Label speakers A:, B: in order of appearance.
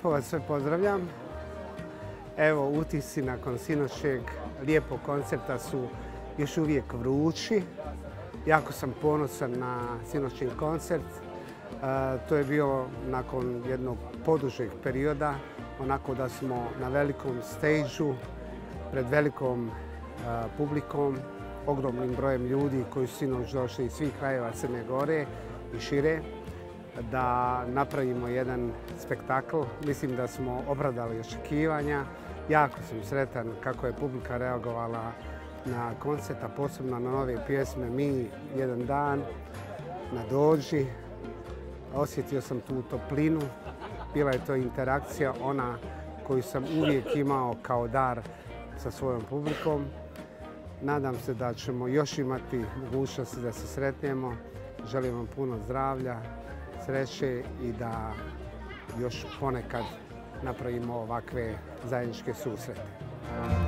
A: lijepo vas sve pozdravljam. Evo, utisci nakon sinoćnjeg lijepog koncerta su još uvijek vrući. Jako sam ponosan na sinoćnji koncert. To je bio nakon jednog podužeg perioda, onako da smo na velikom stageu, pred velikom publikom, ogromnim brojem ljudi koji su sinoć došli iz svih krajeva Crne Gore i šire, da napravimo jedan spektakl. Mislim da smo opravdali očekivanja. Jako sam sretan kako je publika reagovala na koncert, a posebno na nove pjesme Mi, Jedan dan, Na dođi. Osjetio sam tu toplinu. Bila je to interakcija, ona koju sam uvijek imao kao dar sa svojom publikom. Nadam se da ćemo još imati mogućnosti da se sretnemo. Želim vam puno zdravlja, sreće i da još ponekad napravimo ovakve zajedničke susrete.